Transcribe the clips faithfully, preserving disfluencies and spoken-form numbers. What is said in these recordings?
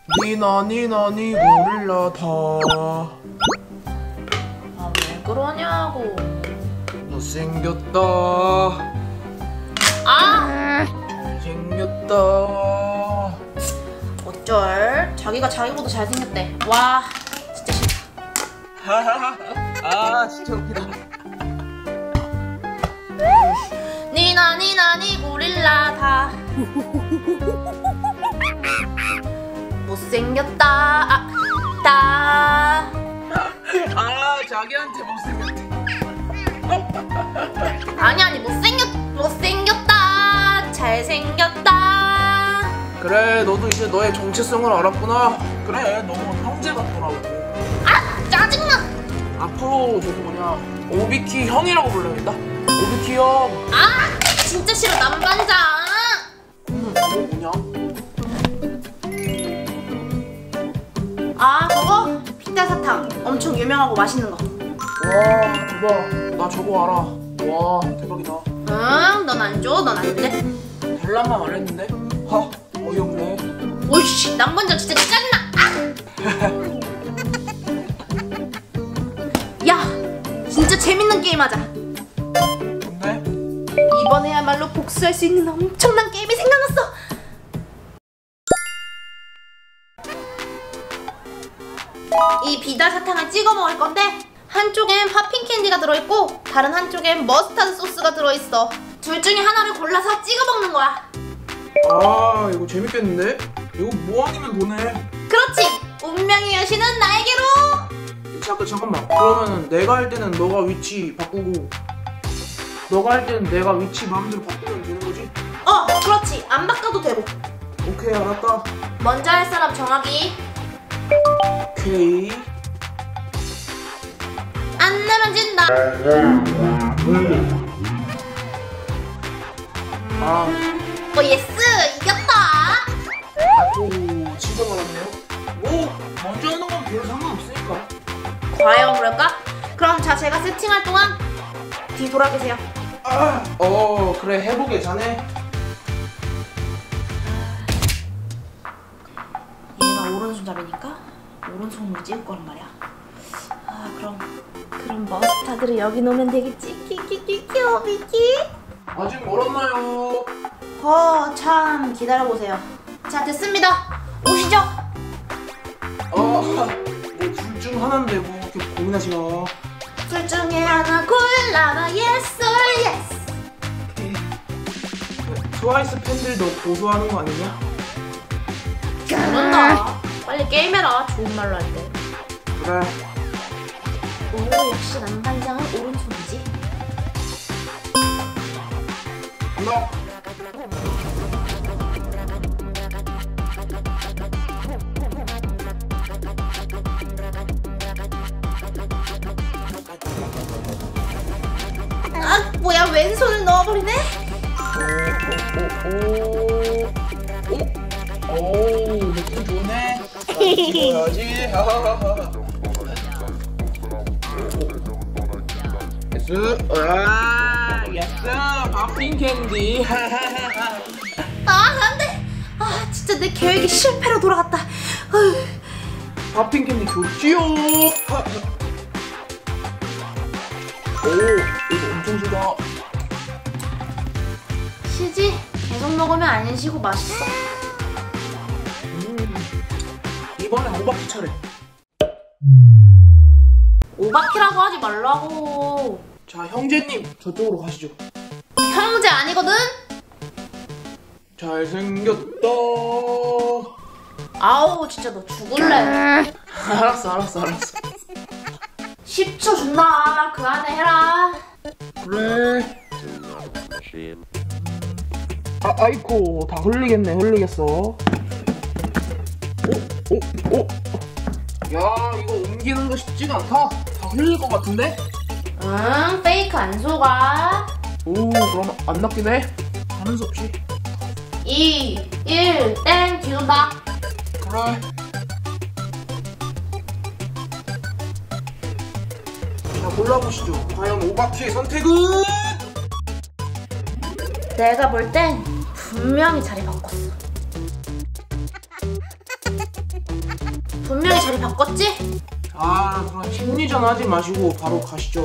니나 니나 니 고릴라 다. 아, 왜 그러냐고. 못생겼다. 아! 생겼다. 어쩔? 자기가 자기보다 잘생겼대. 와, 진짜 싫다. 아, 진짜 웃기다. 니나 니나 니 고릴라 다. 못생겼다. 아, 다. 아, 자기한테 못생겼대. 아니 아니 못생겼 못생겼다. 잘생겼다. 그래, 너도 이제 너의 정체성을 알았구나. 그래, 너무 형제 같더라고. 아, 짜증나. 앞으로 저기 뭐냐, 오비키 형이라고 불러야겠다. 오비키 형. 아, 진짜 싫어. 남반장. 음, 이거 뭐냐? 아, 저거 피자 사탕. 엄청 유명하고 맛있는 거. 와, 대박. 나 저거 알아. 와, 대박이다. 응, 넌 안 줘. 넌 안 돼. 달란만 말했는데? 하, 어이없네. 오이씨, 남반장 진짜 짜증나. 아! 야, 진짜 재밌는 게임 하자. 근데? 이번에야말로 복수할 수 있는 엄청난 게임이 생각났어. 이 비달 사탕을 찍어 먹을 건데 한쪽엔 팝핑 캔디가 들어있고 다른 한쪽엔 머스타드 소스가 들어있어. 둘 중에 하나를 골라서 찍어 먹는 거야. 아, 이거 재밌겠는데? 이거 뭐 아니면 도네. 그렇지! 운명의 여신은 나에게로! 잠깐, 잠깐만. 그러면은 내가 할 때는 너가 위치 바꾸고 너가 할 때는 내가 위치 마음대로 바꾸면 되는 거지? 어, 그렇지. 안 바꿔도 되고. 오케이, 알았다. 먼저 할 사람 정하기. 오케이. 안 내면 진다. 아, 어, 예스! 이겼다! 오, 진짜 말았네요. 뭐, 먼저 하는 건 별 상관없으니까. 과연 그럴까? 그럼 자, 제가 세팅할 동안 뒤 돌아 계세요. 아, 어, 그래, 해보게, 자네. 얘가 오른손잡이니까 오른손으로 찍을 거란 말이야. 아, 그럼 그럼 머스타드를 여기 놓으면 되겠지? 키키키키오 미키. 아직 멀었나요? 어, 참 기다려보세요. 자, 됐습니다. 오시죠. 아, 뭐, 둘 중 하나인데, 뭐, 이렇게 고민하지 마. 둘 중에 하나 골라봐. Yes or yes. 트와이스 팬들도 고소하는 거 아니냐? 그런다. 빨리 게임해라. 좋은 말로 할 때. 그래. 오, 역시 남반장은 오른손이지. 간다. 아, 뭐야, 왼손을 넣어버리네? 오, 오, 오, 오. 오, 느낌 좋네. 찍어야지. 예스. 아, 예스. 팝핑 캔디. 아, 안 돼. 아, 진짜 내 계획이 실패로 돌아갔다. 어휴. 팝핑 캔디 좋지요. 오, 이거 엄청 시다. 시지? 계속 먹으면 안 시고 맛있어. 음, 이번엔 오바키 차례. 오바키라고 하지 말라고. 자, 형제님 저쪽으로 가시죠. 형제 아니거든? 잘생겼다. 아우, 진짜 너 죽을래. 알았어, 알았어, 알았어. 십 초 준다. 그 안에 해라. 그래. 아, 아이코, 다 흘리겠네, 흘리겠어. 오, 오, 오. 야, 이거 옮기는 거 쉽지가 않다. 다 흘릴 것 같은데? 응, 페이크 안 속아. 오, 그럼 안 낚이네 하는 수 없이. 이, 일, 땡, 뒤돈다. 그래. 자, 골라보시죠. 과연 오바키의 선택은? 내가 볼 땐 분명히 자리 바꿨어. 이제 자리 바꿨지? 아, 그럼 심리전 하지 마시고 바로 가시죠.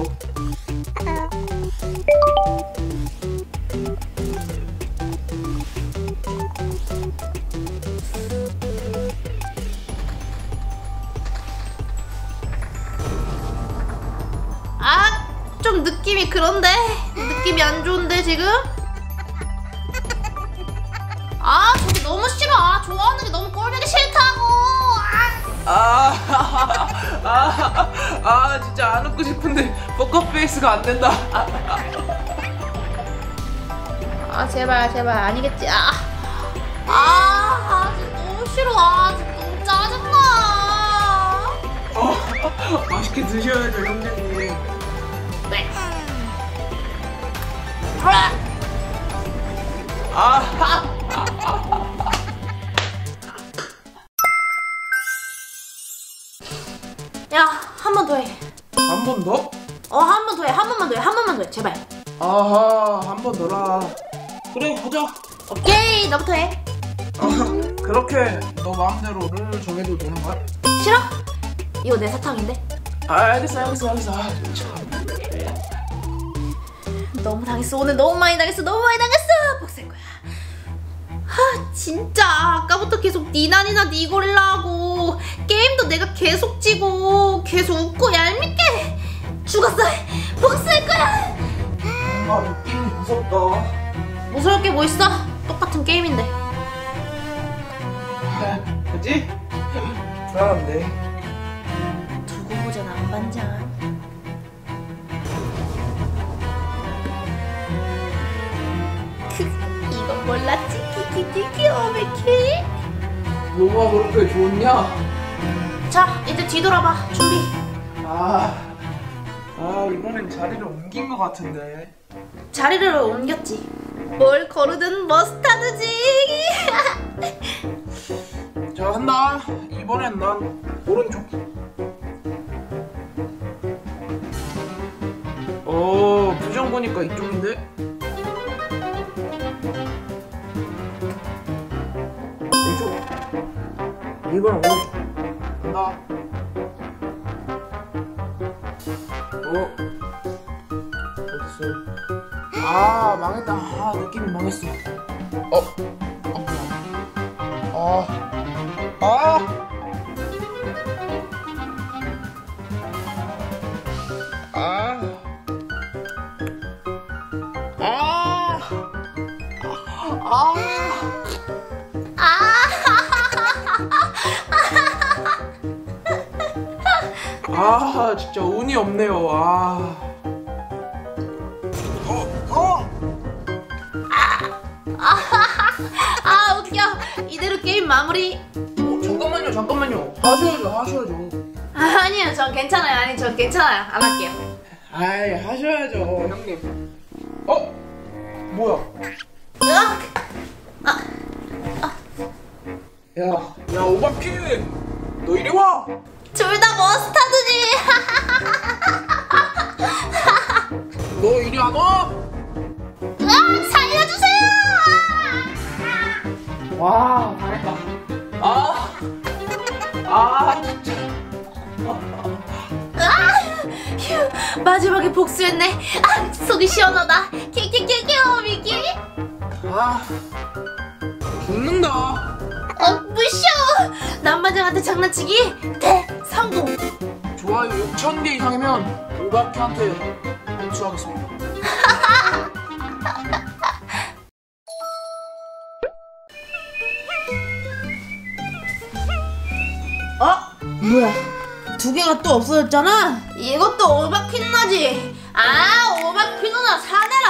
아, 좀 느낌이 그런데? 느낌이 안 좋은데 지금? 아, 저게 너무 싫어. 아, 좋아하는 게 너무 꼴보기 싫다고. 아. 아, 아, 아, 진짜 안 웃고 싶은데 포커페이스가 안 된다. 아, 제발 제발 아니겠지. 아, 아, 아 진짜 너무 싫어. 아, 진짜 너무 짜증나. 어, 맛있게 드셔야죠, 형제님. 네. 아, 야, 한 번 더 해. 한 번 더? 어, 한 번 더 해. 한 번만 더 해. 한 번만 더 해. 제발. 아하, 한 번 더라. 그래, 보자. 오케이, 너부터 해. 아, 그렇게 너 마음대로 룰 정해도 되는 거야? 싫어? 이거 내 사탕인데. 아, 알겠어, 알겠어, 알겠어. 아, 참. 너무 당했어. 오늘 너무 많이 당했어. 너무 많이 당했어. 복수할 거야. 하, 진짜 아까부터 계속 니나니나 니고릴라 하고 게임도 내가 계속 지고 계속 웃고 얄밉게 죽었어. 복수할 거야. 아, 느낌이 무섭다. 무서울 게 뭐 있어? 똑같은 게임인데. 아, 그지? 불안한데. 두고 보잖아, 안 반장. 크, 이건 몰랐지. 키키키키 오메키. 뭐가 그렇게 좋냐? 자, 이제 뒤돌아봐. 준비. 아, 아, 이번엔 자리를 옮긴 것 같은데. 자리를 옮겼지. 뭘 거르든 머스타드지. 자, 한다. 이번엔 난 오른쪽. 어, 부정 보니까 이쪽인데? 왼쪽. 이번 오른쪽. 간다. 어? 어딨어? 아, 망했다. 아, 느낌이 망했어. 어? 어? 아. 아! 아! 아! 아! 아, 진짜 운이 없네요. 아. 어, 어. 아, 웃겨. 이대로 게임 마무리. 어, 잠깐만요, 잠깐만요. 하셔야죠, 하셔야죠. 아, 아니요, 전 괜찮아요. 아니, 전 괜찮아요. 안 할게요. 아이, 하셔야죠, 형님. 어? 뭐야? 으악! 야, 야, 오바키! 너 이리 와! 둘 다 머스타드지. 너 이리 안 와? 으악! 살려주세요. 와, 잘했다. 아, 아, 진짜. 아, 휴, 마지막에 복수했네. 아, 속이 시원하다. 키키키키 미키. 아, 죽는다. 어, 무쇼. 남반장한테 장난치기 대성공. 좋아요 육천 개 이상이면 오바키한테 복수하겠습니다. 어? 뭐야? 두 개가 또 없어졌잖아? 이것도 오바퀴 누나지? 아, 오바퀴 누나 사내라!